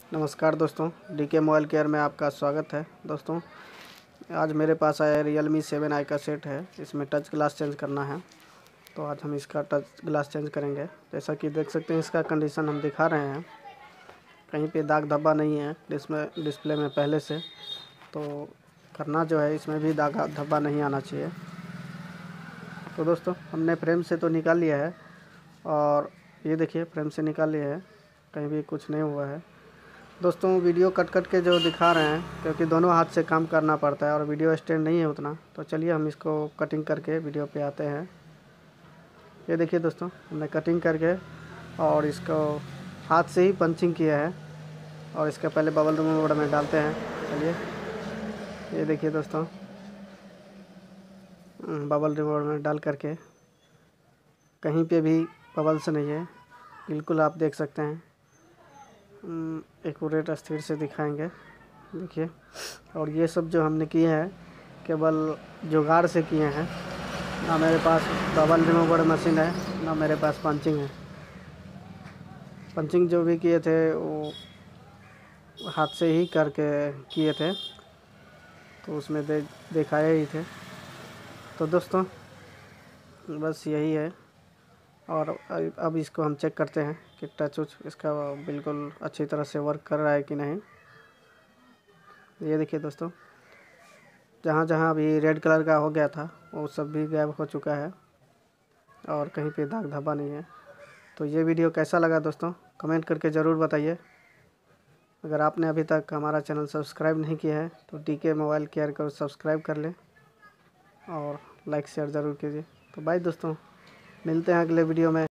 नमस्कार दोस्तों, DK mobile care में आपका स्वागत है। दोस्तों, आज मेरे पास आया Realme 7i का सेट है। इसमें टच ग्लास चेंज करना है, तो आज हम इसका टच ग्लास चेंज करेंगे। जैसा कि देख सकते हैं, इसका कंडीशन हम दिखा रहे हैं। कहीं पे दाग धब्बा नहीं है डिस्प्ले में पहले से, तो करना जो है इसमें भी दाग धब्बा नहीं आना चाहिए। तो दोस्तों, हमने फ्रेम से तो निकाल लिया है, और ये देखिए फ्रेम से निकाल लिया है, कहीं भी कुछ नहीं हुआ है। दोस्तों, वीडियो कट के जो दिखा रहे हैं, क्योंकि दोनों हाथ से काम करना पड़ता है और वीडियो स्टैंड नहीं है उतना, तो चलिए हम इसको कटिंग करके वीडियो पे आते हैं। ये देखिए दोस्तों, हमने कटिंग करके और इसको हाथ से ही पंचिंग किया है, और इसके पहले बबल रिमूवर में डालते हैं। चलिए, ये देखिए दोस्तों, बबल रिमूवर में डाल करके कहीं पे भी बबल्स नहीं है, बिल्कुल आप देख सकते हैं। एक्यूरेट स्थिर से दिखाएंगे, देखिए। और ये सब जो हमने किए हैं केवल जुगाड़ से किए हैं, ना मेरे पास बबल रिमूवर मशीन है, ना मेरे पास पंचिंग है। पंचिंग जो भी किए थे वो हाथ से ही करके किए थे, तो उसमें दिखाए ही थे। तो दोस्तों, बस यही है। और अब इसको हम चेक करते हैं कि टच उच इसका बिल्कुल अच्छी तरह से वर्क कर रहा है कि नहीं। ये देखिए दोस्तों, जहाँ जहाँ अभी रेड कलर का हो गया था वो सब भी गायब हो चुका है, और कहीं पे दाग धब्बा नहीं है। तो ये वीडियो कैसा लगा दोस्तों, कमेंट करके ज़रूर बताइए। अगर आपने अभी तक हमारा चैनल सब्सक्राइब नहीं किया है तो डीके मोबाइल केयर को सब्सक्राइब कर लें, और लाइक शेयर ज़रूर कीजिए। तो बाय दोस्तों, मिलते हैं अगले वीडियो में।